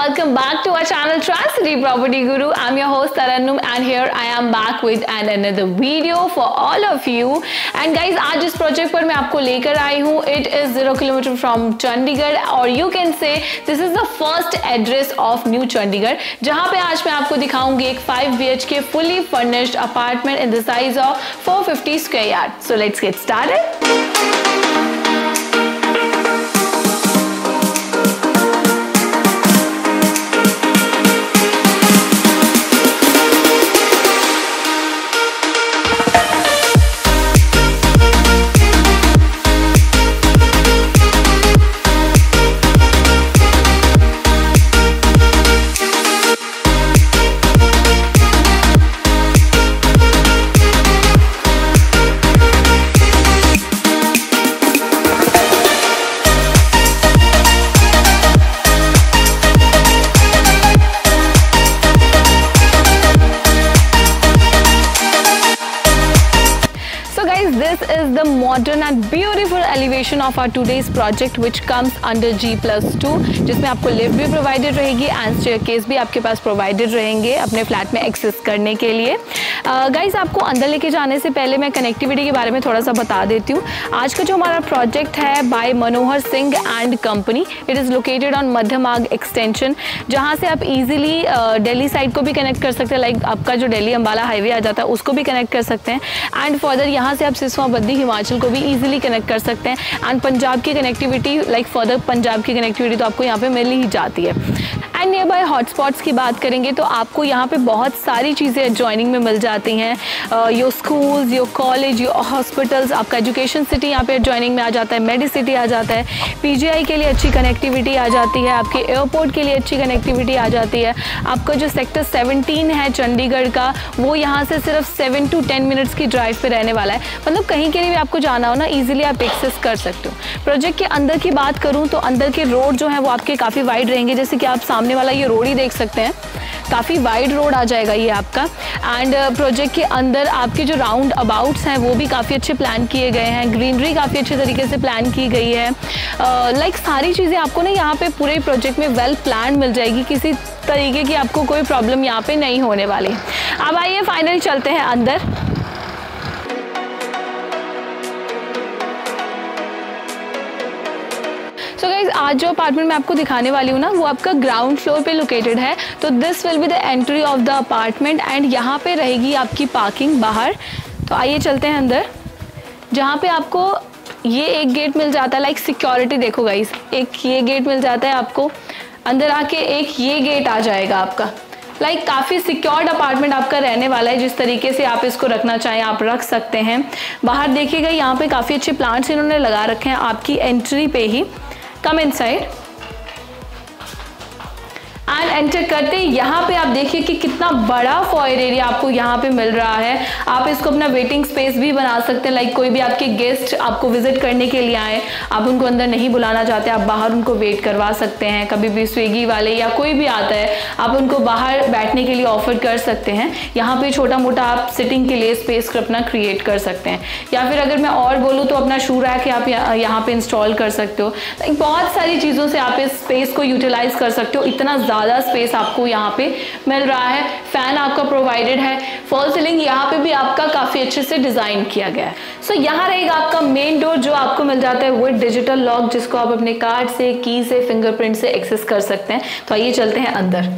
welcome back to our channel Trans City Property Guru. I'm your host Tarannum and here I am back with another video for all of you. And guys, आज इस project पर मैं आपको लेकर आई हूँ. It is 0 kilometer from Chandigarh और you can say this is the first address of New Chandigarh, जहाँ पे आज मैं आपको दिखाऊंगी एक 5 BHK fully furnished apartment in the size of 450 square yard. So let's get started. This is the modern and beautiful elevation of our today's project which comes under G+2, जिसमें आपको lift भी प्रोवाइडेड रहेगी and staircase भी आपके पास provided रहेंगे अपने flat में access करने के लिए. गाइस, आपको अंदर लेके जाने से पहले मैं कनेक्टिविटी के बारे में थोड़ा सा बता देती हूँ. आज का जो हमारा प्रोजेक्ट है by Manohar Singh and company, it is located on Madhya Marg extension, जहाँ से आप इजीली दिल्ली साइड को भी कनेक्ट कर सकते हैं. लाइक आपका जो दिल्ली अम्बाला हाईवे आ जाता है उसको भी कनेक्ट कर सकते हैं एंड फर्दर यहाँ से आप बद्दी हिमाचल को भी इजीली कनेक्ट कर सकते हैं एंड पंजाब की कनेक्टिविटी लाइक फर्दर पंजाब की कनेक्टिविटी तो आपको यहाँ पे मिल ही जाती है. एंड नियर बाय हॉटस्पॉट्स की बात करेंगे तो आपको यहाँ पे बहुत सारी चीज़ें एडजॉइनिंग में मिल जाती हैं. Your schools, your college, your hospitals, आपका एजुकेशन सिटी यहाँ पे एडजॉइनिंग में आ जाता है, मेडिसिटी आ जाता है, पीजीआई के लिए अच्छी कनेक्टिविटी आ जाती है, आपके एयरपोर्ट के लिए अच्छी कनेक्टिविटी आ जाती है. आपका जो सेक्टर 17 है चंडीगढ़ का, वो यहाँ से सिर्फ 7 to 10 मिनट्स की ड्राइव पे रहने वाला है. मतलब कहीं के लिए भी आपको जाना हो ना, इजीली आप एक्सेस कर सकते हो. प्रोजेक्ट के अंदर की बात करूँ तो अंदर के रोड जो है वो आपके काफ़ी वाइड रहेंगे. जैसे कि आप सामने वाला ये रोड ही देख सकते हैं, काफ़ी वाइड रोड आ जाएगा ये आपका. एंड प्रोजेक्ट के अंदर आपके जो राउंड अबाउट्स हैं वो भी काफ़ी अच्छे प्लान किए गए हैं. ग्रीनरी काफ़ी अच्छे तरीके से प्लान की गई है. लाइक सारी चीज़ें आपको ना यहाँ पे पूरे प्रोजेक्ट में वेल प्लान मिल जाएगी. किसी तरीके की आपको कोई प्रॉब्लम यहाँ पे नहीं होने वाली. अब आइए फाइनली चलते हैं अंदर. सो गाइज, आज जो अपार्टमेंट मैं आपको दिखाने वाली हूँ ना, वो आपका ग्राउंड फ्लोर पे लोकेटेड है. तो this will be the entry of the apartment and यहाँ पे रहेगी आपकी पार्किंग बाहर. तो आइए चलते हैं अंदर, जहाँ पे आपको ये एक गेट मिल जाता है. लाइक सिक्योरिटी देखो गाइज, एक ये गेट मिल जाता है आपको. अंदर आके एक ये गेट आ जाएगा आपका. लाइक काफ़ी सिक्योर्ड अपार्टमेंट आपका रहने वाला है. जिस तरीके से आप इसको रखना चाहें आप रख सकते हैं. बाहर देखिएगा, यहाँ पे काफ़ी अच्छे प्लांट्स इन्होंने लगा रखे हैं आपकी एंट्री पे ही. कम इनसाइड एंड एंटर करते ही यहाँ पे आप देखिए कि कितना बड़ा फॉयर एरिया आपको यहाँ पे मिल रहा है. आप इसको अपना वेटिंग स्पेस भी बना सकते हैं. लाइक कोई भी आपके गेस्ट आपको विजिट करने के लिए आए, आप उनको अंदर नहीं बुलाना चाहते, आप बाहर उनको वेट करवा सकते हैं. कभी भी स्विगी वाले या कोई भी आता है, आप उनको बाहर बैठने के लिए ऑफर कर सकते हैं. यहाँ पे छोटा मोटा आप सिटिंग के लिए स्पेस अपना क्रिएट कर सकते हैं. या फिर अगर मैं और बोलूँ तो अपना शू रैक आप यहाँ पे इंस्टॉल कर सकते हो. लाइक बहुत सारी चीज़ों से आप इस स्पेस को यूटिलाइज कर सकते हो. इतना ज़्यादा स्पेस आपको यहाँ पे मिल रहा है. फैन आपका प्रोवाइडेड है. फॉल सीलिंग यहाँ पे भी आपका काफ़ी अच्छे से डिज़ाइन किया गया है. सो यहाँ रहेगा आपका मेन डोर जो आपको मिल जाता है विद डिजिटल लॉक, जिसको आप अपने कार्ड से, की से, फिंगरप्रिंट से एक्सेस कर सकते हैं. तो आइए चलते हैं अंदर.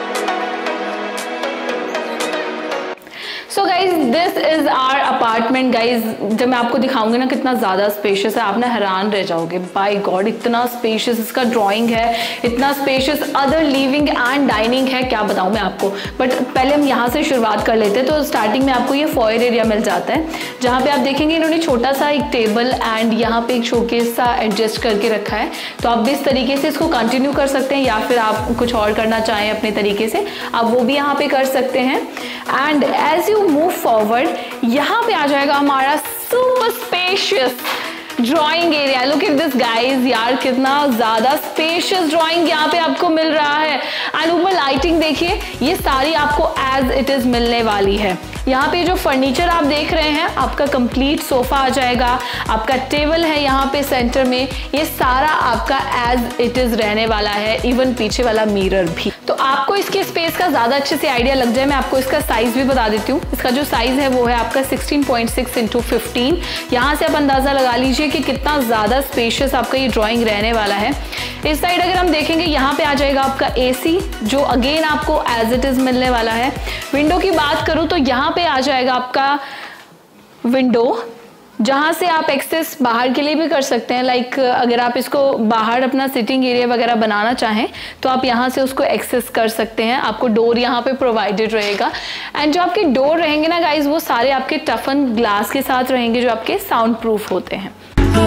So guys, this is our apartment. Guys, जब मैं आपको दिखाऊंगी ना कितना ज़्यादा स्पेशियस है, आप ना हैरान रह जाओगे. बाय गॉड, इतना स्पेशियस इसका ड्राइंग है, इतना spacious other living and dining है, क्या बताऊँ मैं आपको. बट पहले हम यहाँ से शुरुआत कर लेते हैं. तो स्टार्टिंग में आपको ये फॉयर एरिया मिल जाता है, जहाँ पे आप देखेंगे इन्होंने छोटा सा एक टेबल एंड यहाँ पे एक शोकेस सा एडजस्ट करके रखा है. तो आप इस तरीके से इसको कंटिन्यू कर सकते हैं या फिर आप कुछ और करना चाहें अपने तरीके से, आप वो भी यहाँ पे कर सकते हैं. And as you move forward, यहाँ पे आ जाएगा हमारा super spacious drawing area. Look at this guys, यार कितना ज्यादा स्पेशियस ड्राइंग यहाँ पे आपको मिल रहा है. एंड ऊपर लाइटिंग देखिए, ये सारी आपको एज इट इज मिलने वाली है. यहाँ पे जो फर्नीचर आप देख रहे हैं, आपका कंप्लीट सोफा आ जाएगा, आपका टेबल है यहाँ पे सेंटर में, ये सारा आपका एज इट इज रहने वाला है, इवन पीछे वाला मिरर भी। तो आपको इसके स्पेस का ज्यादा अच्छे से आइडिया लग जाए, मैं आपको इसका साइज भी बता देती हूँ। इसका जो साइज है वो है आपका 16.6 × 15। यहाँ से आप अंदाजा लगा लीजिए कि कितना ज्यादा स्पेशियस आपका ये ड्राइंग रहने वाला है। इस साइड अगर हम देखेंगे, यहाँ पे आ जाएगा आपका एसी, जो अगेन आपको एज इट इज मिलने वाला है। विंडो की बात करूँ तो यहाँ पे आ जाएगा आपका विंडो, जहाँ से आप एक्सेस बाहर के लिए भी कर सकते हैं। लाइक अगर आप इसको बाहर अपना सिटिंग एरिया वगैरह बनाना चाहें तो आप यहाँ से उसको एक्सेस कर सकते हैं। आपको डोर यहाँ पे प्रोवाइडेड रहेगा। एंड जो आपके डोर रहेंगे ना गाइज, वो सारे आपके टफन ग्लास के साथ रहेंगे, जो आपके साउंड प्रूफ होते हैं।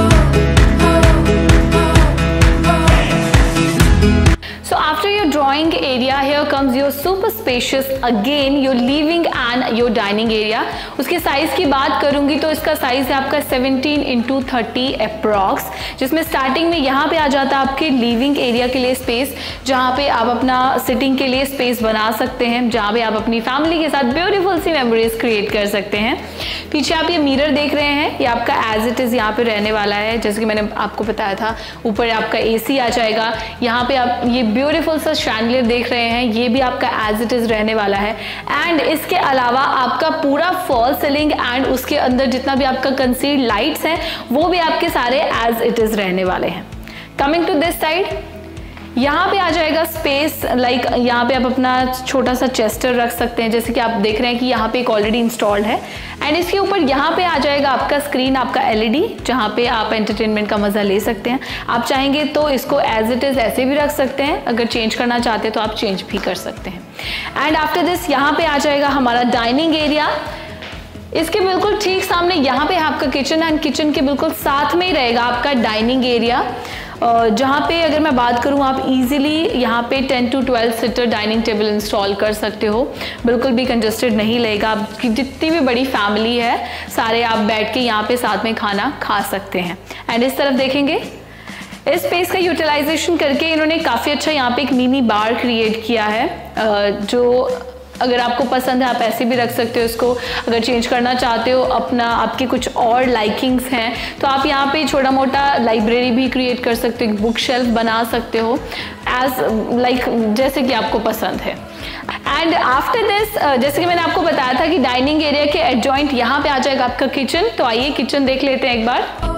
So after your drawing area, here comes your super spacious again your living and your dining area। उसके साइज की बात करूंगी तो इसका साइज है आपका 17 × 30 अप्रॉक्स, जिसमें स्टार्टिंग में यहाँ पे आ जाता है आपके लिविंग एरिया के लिए स्पेस, जहाँ पे आप अपना सिटिंग के लिए स्पेस बना सकते हैं, जहाँ पे आप अपनी फैमिली के साथ ब्यूटीफुल सी मेमोरीज क्रिएट कर सकते हैं। पीछे आप ये मिरर देख रहे हैं, ये आपका एज इट इज यहाँ पे रहने वाला है, जैसे कि मैंने आपको बताया था। ऊपर आपका एसी आ जाएगा, यहाँ पे आप ये ब्यूटीफुल सा शैंडलियर देख रहे हैं, ये भी आपका एज इट इज रहने वाला है। एंड इसके अलावा आपका पूरा फॉल सीलिंग एंड उसके अंदर जितना भी आपका कंसील्ड लाइट्स हैं, वो भी आपके सारे एज इट इज रहने वाले हैं। कमिंग टू दिस साइड, यहाँ पे आ जाएगा स्पेस, लाइक यहाँ पे आप अपना छोटा सा चेस्टर रख सकते हैं, जैसे कि आप देख रहे हैं कि यहाँ पे एक ऑलरेडी इंस्टॉल्ड है। एंड इसके ऊपर यहाँ पे आ जाएगा आपका स्क्रीन, आपका LED, जहाँ पे आप एंटरटेनमेंट का मजा ले सकते हैं। आप चाहेंगे तो इसको एज इट इज ऐसे भी रख सकते हैं, अगर चेंज करना चाहते हैं तो आप चेंज भी कर सकते हैं। एंड आफ्टर दिस यहाँ पे आ जाएगा हमारा डाइनिंग एरिया। इसके बिल्कुल ठीक सामने यहाँ पे आपका किचन, एंड किचन के बिल्कुल साथ में ही रहेगा आपका डाइनिंग एरिया, जहाँ पे अगर मैं बात करूँ आप इजीली यहाँ पे 10 to 12 seater dining table install कर सकते हो। बिल्कुल भी कंजस्टेड नहीं लगेगा। आपकी जितनी भी बड़ी फैमिली है, सारे आप बैठ के यहाँ पे साथ में खाना खा सकते हैं। एंड इस तरफ देखेंगे, इस स्पेस का यूटिलाइजेशन करके इन्होंने काफ़ी अच्छा यहाँ पे एक मिनी बार क्रिएट किया है, जो अगर आपको पसंद है आप ऐसे भी रख सकते हो इसको। अगर चेंज करना चाहते हो, अपना आपके कुछ और लाइकिंग्स हैं, तो आप यहाँ पे छोटा मोटा लाइब्रेरी भी क्रिएट कर सकते हो, बुक शेल्फ बना सकते हो, एज लाइक जैसे कि आपको पसंद है। एंड आफ्टर दिस, जैसे कि मैंने आपको बताया था कि डाइनिंग एरिया के एडजॉइंट यहाँ पे आ जाएगा आपका किचन। तो आइए किचन देख लेते हैं एक बार।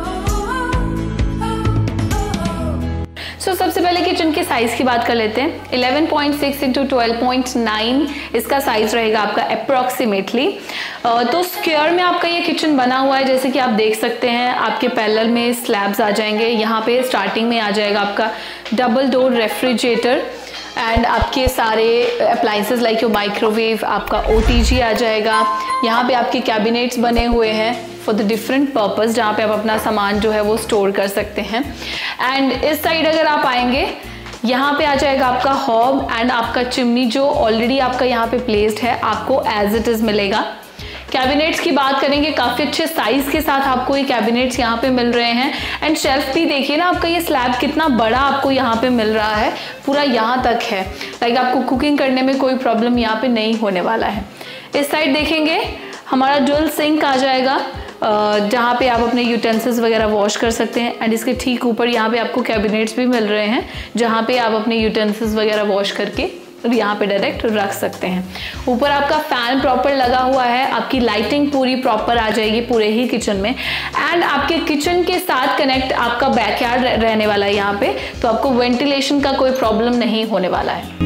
सबसे पहले किचन के साइज की बात कर लेते हैं। 11.6 × 12.9 इसका साइज रहेगा आपका अप्रोक्सीमेटली। तो स्क्वायर में आपका ये किचन बना हुआ है, जैसे कि आप देख सकते हैं। आपके पैरेलल में स्लैब्स आ जाएंगे। यहाँ पे स्टार्टिंग में आ जाएगा आपका डबल डोर रेफ्रिजरेटर एंड आपके सारे अप्लाइंसेस लाइक योर माइक्रोवेव, आपका OTG आ जाएगा। यहाँ पे आपके कैबिनेट्स बने हुए हैं फॉर द डिफरेंट पर्पस, जहाँ पे आप अपना सामान जो है वो स्टोर कर सकते हैं। एंड इस साइड अगर आप आएंगे, यहाँ पे आ जाएगा आपका हॉब एंड आपका चिमनी, जो ऑलरेडी आपका यहाँ पे प्लेस्ड है, आपको एज इट इज मिलेगा। कैबिनेट्स की बात करेंगे, काफ़ी अच्छे साइज के साथ आपको ये कैबिनेट्स यहाँ पे मिल रहे हैं। एंड शेल्फ भी देखिए ना, आपका ये स्लैब कितना बड़ा आपको यहाँ पे मिल रहा है, पूरा यहाँ तक है। लाइक आपको कुकिंग करने में कोई प्रॉब्लम यहाँ पे नहीं होने वाला है। इस साइड देखेंगे, हमारा डुअल सिंक आ जाएगा, जहाँ पे आप अपने यूटेंसिल्स वगैरह वॉश कर सकते हैं। एंड इसके ठीक ऊपर यहाँ पे आपको कैबिनेट्स भी मिल रहे हैं, जहाँ पे आप अपने यूटेंसिल्स वगैरह वॉश करके यहाँ पे डायरेक्ट रख सकते हैं। ऊपर आपका फैन प्रॉपर लगा हुआ है, आपकी लाइटिंग पूरी प्रॉपर आ जाएगी पूरे ही किचन में। एंड आपके किचन के साथ कनेक्ट आपका बैकयार्ड रहने वाला है यहाँ पे, तो आपको वेंटिलेशन का कोई प्रॉब्लम नहीं होने वाला है।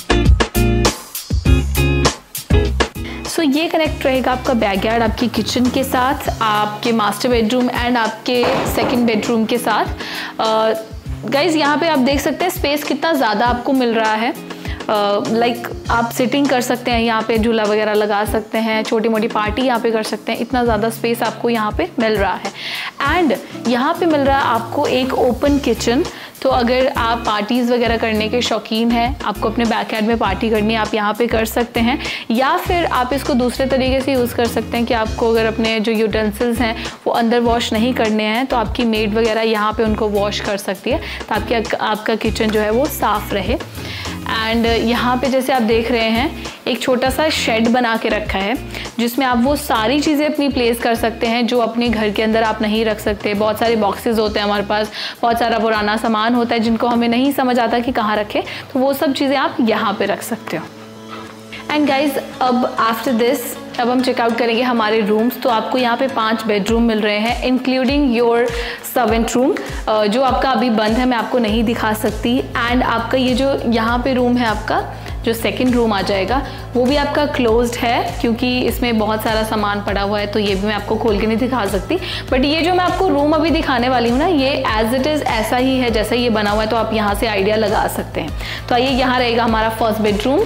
सो ये कनेक्ट रहेगा आपका बैकयार्ड आपकी किचन के साथ, आपके मास्टर बेडरूम एंड आपके सेकंड बेडरूम के साथ। गाइज यहाँ पे आप देख सकते हैं स्पेस कितना ज़्यादा आपको मिल रहा है। लाइक आप सिटिंग कर सकते हैं, यहाँ पे झूला वगैरह लगा सकते हैं, छोटी मोटी पार्टी यहाँ पे कर सकते हैं। इतना ज़्यादा स्पेस आपको यहाँ पे मिल रहा है। एंड यहाँ पे मिल रहा है आपको एक ओपन किचन। तो अगर आप पार्टीज़ वगैरह करने के शौकीन हैं, आपको अपने बैकयार्ड में पार्टी करनी है, आप यहाँ पे कर सकते हैं। या फिर आप इसको दूसरे तरीके से यूज़ कर सकते हैं कि आपको अगर अपने जो यूटेंसिल्स हैं वो अंदर वॉश नहीं करने हैं, तो आपकी मेड वगैरह यहाँ पे उनको वॉश कर सकती है, ताकि आपका किचन जो है वो साफ़ रहे। एंड यहाँ पे जैसे आप देख रहे हैं एक छोटा सा शेड बना के रखा है जिसमें आप वो सारी चीज़ें अपनी प्लेस कर सकते हैं जो अपने घर के अंदर आप नहीं रख सकते। बहुत सारे बॉक्सेस होते हैं हमारे पास, बहुत सारा पुराना सामान होता है जिनको हमें नहीं समझ आता कि कहाँ रखें, तो वो सब चीज़ें आप यहाँ पे रख सकते हो। एंड गाइज अब आफ्टर दिस अब हम चेकआउट करेंगे हमारे रूम्स। तो आपको यहाँ पे 5 बेडरूम मिल रहे हैं इंक्लूडिंग योर सर्वेंट रूम, जो आपका अभी बंद है, मैं आपको नहीं दिखा सकती। एंड आपका ये जो यहाँ पे रूम है, आपका जो सेकंड रूम आ जाएगा, वो भी आपका क्लोज्ड है क्योंकि इसमें बहुत सारा सामान पड़ा हुआ है, तो ये भी मैं आपको खोल के नहीं दिखा सकती। बट ये जो मैं आपको रूम अभी दिखाने वाली हूँ ना, ये एज इट इज़ ऐसा ही है जैसा ये बना हुआ है, तो आप यहाँ से आइडिया लगा सकते हैं। तो आइए, यहाँ रहेगा हमारा first bedroom.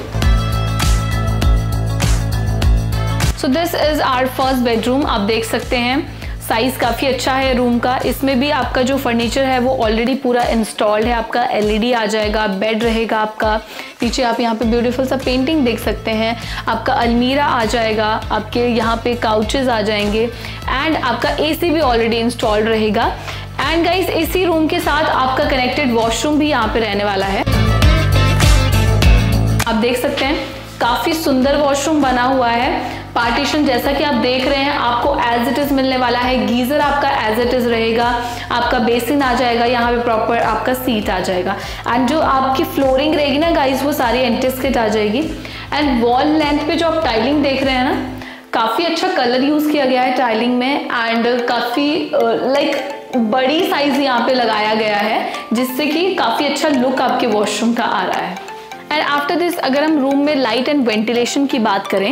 So this is our first bedroom. आप देख सकते हैं साइज़ काफ़ी अच्छा है रूम का। इसमें भी आपका जो फर्नीचर है वो ऑलरेडी पूरा इंस्टॉल्ड है। आपका एलईडी आ जाएगा, बेड रहेगा आपका, नीचे आप यहाँ पे ब्यूटीफुल सा पेंटिंग देख सकते हैं, आपका अलमीरा आ जाएगा, आपके यहाँ पे काउचेस आ जाएंगे एंड आपका एसी भी ऑलरेडी इंस्टॉल्ड रहेगा। एंड गाइस, इसी रूम के साथ आपका कनेक्टेड वॉशरूम भी यहाँ पे रहने वाला है। आप देख सकते हैं काफ़ी सुंदर वॉशरूम बना हुआ है। पार्टीशन जैसा कि आप देख रहे हैं आपको एज इट इज़ मिलने वाला है। गीज़र आपका एज इट इज़ रहेगा, आपका बेसिन आ जाएगा, यहाँ पे प्रॉपर आपका सीट आ जाएगा। एंड जो आपकी फ्लोरिंग रहेगी ना गाइस, वो सारी एंटीस्किट आ जाएगी। एंड वॉल लेंथ पे जो आप टाइलिंग देख रहे हैं ना, काफ़ी अच्छा कलर यूज़ किया गया है टाइलिंग में एंड काफ़ी लाइक बड़ी साइज यहाँ पे लगाया गया है, जिससे कि काफ़ी अच्छा लुक आपके वॉशरूम का आ रहा है। एंड आफ्टर दिस अगर हम रूम में लाइट एंड वेंटिलेशन की बात करें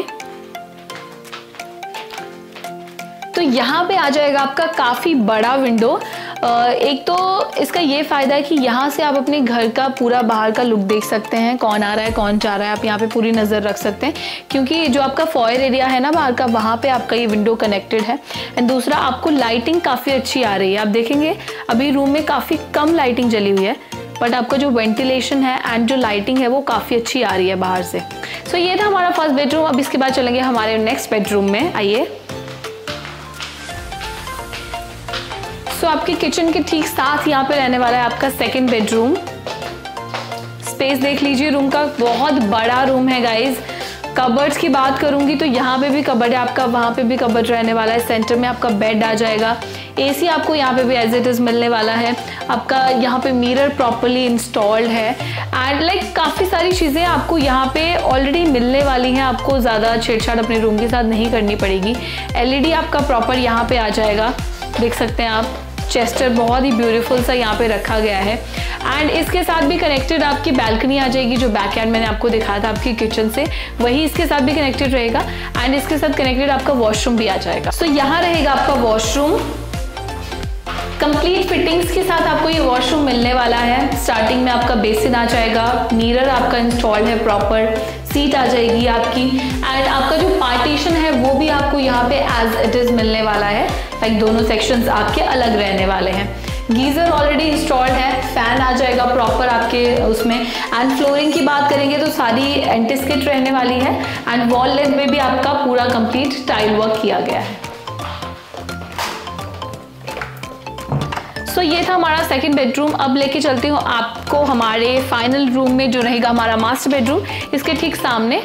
तो यहाँ पे आ जाएगा आपका काफ़ी बड़ा विंडो। एक तो इसका ये फ़ायदा है कि यहाँ से आप अपने घर का पूरा बाहर का लुक देख सकते हैं, कौन आ रहा है कौन जा रहा है, आप यहाँ पे पूरी नज़र रख सकते हैं क्योंकि जो आपका फॉयर एरिया है ना बाहर का, वहाँ पे आपका ये विंडो कनेक्टेड है। एंड दूसरा, आपको लाइटिंग काफ़ी अच्छी आ रही है। आप देखेंगे अभी रूम में काफ़ी कम लाइटिंग जली हुई है, बट आपका जो वेंटिलेशन है एंड जो लाइटिंग है वो काफ़ी अच्छी आ रही है बाहर से। सो ये था हमारा फर्स्ट बेडरूम। अब इसके बाद चलेंगे हमारे नेक्स्ट बेडरूम में। आइए, तो आपके किचन के ठीक साथ यहाँ पे रहने वाला है आपका सेकंड बेडरूम। स्पेस देख लीजिए रूम का, बहुत बड़ा रूम है गाइज। कबर्ड्स की बात करूंगी तो यहाँ पे भी कबर्ड है आपका, वहाँ पे भी कबर्ड रहने वाला है। सेंटर में आपका बेड आ जाएगा, एसी आपको यहाँ पे भी एज इट इज़ मिलने वाला है। आपका यहाँ पे मिरर प्रॉपर्ली इंस्टॉल्ड है एंड लाइक काफ़ी सारी चीज़ें आपको यहाँ पे ऑलरेडी मिलने वाली हैं। आपको ज़्यादा छेड़छाड़ अपने रूम के साथ नहीं करनी पड़ेगी। एलईडी आपका प्रॉपर यहाँ पे आ जाएगा, देख सकते हैं आप। चेस्टर बहुत ही ब्यूटीफुल सा यहाँ पे रखा गया है एंड इसके साथ भी कनेक्टेड आपकी बैल्कनी आ जाएगी। जो बैकयार्ड मैंने आपको दिखाया था आपकी किचन से, वही इसके साथ भी कनेक्टेड रहेगा एंड इसके साथ कनेक्टेड आपका वॉशरूम भी आ जाएगा। सो यहाँ रहेगा आपका वॉशरूम, कंप्लीट फिटिंग्स के साथ आपको ये वॉशरूम मिलने वाला है। स्टार्टिंग में आपका बेसिन आ जाएगा, मिरर आपका इंस्टॉल्ड है, प्रॉपर सीट आ जाएगी आपकी एंड आपका जो पार्टीशन है वो भी आपको यहाँ पे एज इट इज़ मिलने वाला है। लाइक दोनों सेक्शंस आपके अलग रहने वाले हैं। गीज़र ऑलरेडी इंस्टॉल्ड है, फैन आ जाएगा प्रॉपर आपके उसमें। एंड फ्लोरिंग की बात करेंगे तो सारी एंटीस्किट रहने वाली है एंड वॉल लेंथ में भी आपका पूरा कंप्लीट टाइल वर्क किया गया है। सो ये था हमारा सेकंड बेडरूम। अब लेके चलती हूँ आपको हमारे फाइनल रूम में, जो रहेगा हमारा मास्टर बेडरूम, इसके ठीक सामने।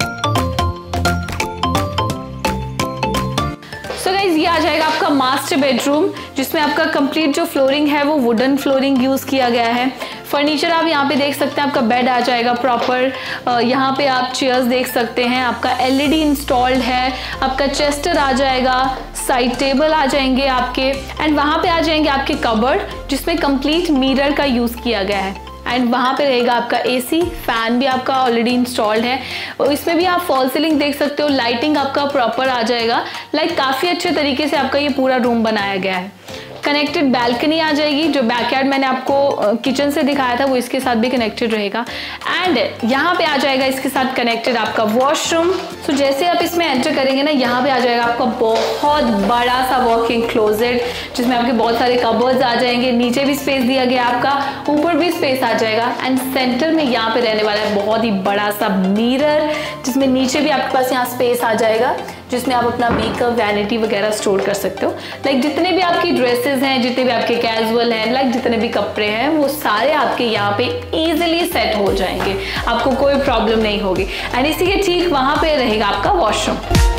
सो गाइज, ये आ जाएगा आपका मास्टर बेडरूम, जिसमें आपका कंप्लीट जो फ्लोरिंग है वो वुडन फ्लोरिंग यूज़ किया गया है। फर्नीचर आप यहाँ पे देख सकते हैं, आपका बेड आ जाएगा प्रॉपर, यहाँ पे आप चेयर्स देख सकते हैं, आपका एलईडी इंस्टॉल्ड है, आपका चेस्टर आ जाएगा, साइड टेबल आ जाएंगे आपके एंड वहाँ पे आ जाएंगे आपके कबर्ड, जिसमें कंप्लीट मिरर का यूज़ किया गया है। एंड वहाँ पे रहेगा आपका एसी, फैन भी आपका ऑलरेडी इंस्टॉल्ड है और इसमें भी आप फॉल सीलिंग देख सकते हो। लाइटिंग आपका प्रॉपर आ जाएगा, लाइक काफ़ी अच्छे तरीके से आपका ये पूरा रूम बनाया गया है। कनेक्टेड बैल्कनी आ जाएगी, जो बैकयार्ड मैंने आपको किचन से दिखाया था वो इसके साथ भी कनेक्टेड रहेगा। एंड यहाँ पे आ जाएगा इसके साथ कनेक्टेड आपका वॉशरूम। सो जैसे आप इसमें एंटर करेंगे ना, यहाँ पे आ जाएगा आपका बहुत बड़ा सा वॉक-इन क्लोजेट, जिसमें आपके बहुत सारे कबर्ड्स आ जाएंगे। नीचे भी स्पेस दिया गया आपका, ऊपर भी स्पेस आ जाएगा एंड सेंटर में यहाँ पे रहने वाला है बहुत ही बड़ा सा मिरर, जिसमें नीचे भी आपके पास यहाँ स्पेस आ जाएगा, जिसमें आप अपना मेकअप, वैनिटी वगैरह स्टोर कर सकते हो। लाइक जितने भी आपकी ड्रेसेस हैं, जितने भी आपके कैजुअल हैं, लाइक जितने भी कपड़े हैं, वो सारे आपके यहाँ पे इजीली सेट हो जाएंगे, आपको कोई प्रॉब्लम नहीं होगी। एंड इसी के ठीक वहाँ पे रहेगा आपका वॉशरूम।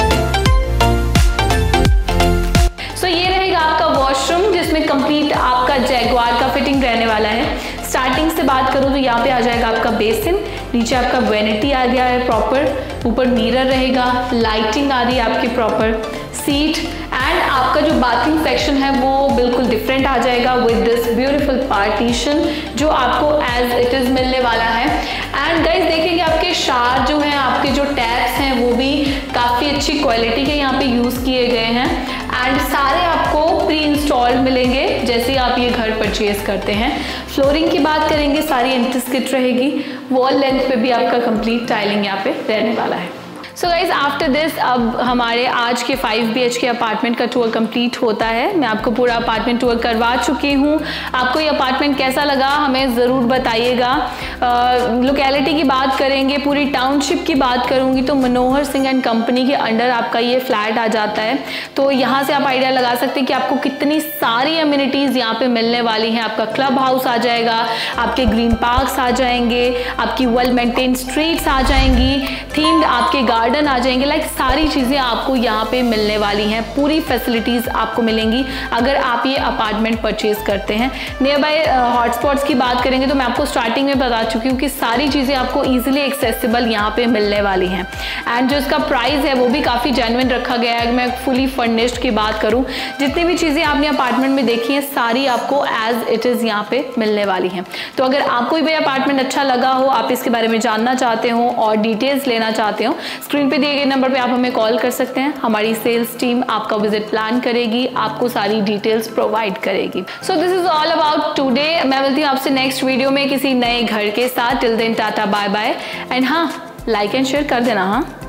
सो ये रहेगा आपका वॉशरूम, जिसमें कंप्लीट आपका जैगुआर का फिटिंग रहने वाला है। स्टार्टिंग से बात करूँ तो यहाँ पे आ जाएगा आपका बेसिन, नीचे आपका वैनिटी आ गया है प्रॉपर, ऊपर मिरर रहेगा, लाइटिंग आ रही है आपकी प्रॉपर, सीट, एंड आपका जो बाथिंग सेक्शन है वो बिल्कुल डिफरेंट आ जाएगा विद दिस ब्यूटीफुल पार्टीशन जो आपको एज इट इज मिलने वाला है। एंड गाइस देखेंगे आपके शावर जो हैं, आपके जो टैप्स हैं वो भी काफ़ी अच्छी क्वालिटी के यहाँ पे यूज़ किए गए हैं। एंड सारे आपको प्री इंस्टॉल्ड मिलेंगे जैसे आप ये घर परचेज करते हैं। फ्लोरिंग की बात करेंगे, सारी एंट्रेंस किट रहेगी, वॉल लेंथ पे भी आपका कंप्लीट टाइलिंग यहाँ पे रहने वाला है। सो गाइज आफ्टर दिस अब हमारे आज के 5 BHK अपार्टमेंट का टूर कंप्लीट होता है। मैं आपको पूरा अपार्टमेंट टूर करवा चुकी हूँ। आपको ये अपार्टमेंट कैसा लगा हमें ज़रूर बताइएगा। लोकेलिटी की बात करेंगे, पूरी टाउनशिप की बात करूँगी तो मनोहर सिंह एंड कंपनी के अंडर आपका ये फ्लैट आ जाता है। तो यहाँ से आप आइडिया लगा सकते हैं कि आपको कितनी सारी अम्यूनिटीज़ यहाँ पे मिलने वाली हैं। आपका क्लब हाउस आ जाएगा, आपके ग्रीन पार्क्स आ जाएंगे, आपकी वेल मेंटेन स्ट्रीट्स आ जाएंगी, थीम्ड आपके गार्डन आ जाएंगे। लाइक सारी चीज़ें आपको यहाँ पे मिलने वाली हैं, पूरी फैसिलिटीज़ आपको मिलेंगी अगर आप ये अपार्टमेंट परचेज करते हैं। नियर बाय हॉटस्पॉट्स की बात करेंगे तो मैं आपको स्टार्टिंग में बता चुकी हूँ कि सारी चीज़ें आपको ईजिली एक्सेसिबल यहाँ पे मिलने वाली हैं। एंड जो इसका प्राइस है वो भी काफ़ी जेन्युइन रखा गया है। मैं फुली फर्निश्ड की बात करूँ, जितनी भी चीज़ें आपने अपार्टमेंट में देखी हैं सारी आपको एज इट इज़ यहाँ पे मिलने वाली हैं। तो अगर आपको भी अपार्टमेंट अच्छा लगा हो, आप इसके बारे में जानना चाहते हो और डिटेल्स लेना चाहते हो, स्क्रीन पे दिए गए नंबर पे आप हमें कॉल कर सकते हैं। हमारी सेल्स टीम आपका विजिट प्लान करेगी, आपको सारी डिटेल्स प्रोवाइड करेगी। So this is all about today. मैं मिलती हूँ आपसे नेक्स्ट वीडियो में किसी नए घर के साथ। Till then tata bye bye. And हाँ, लाइक एंड शेयर कर देना। हाँ।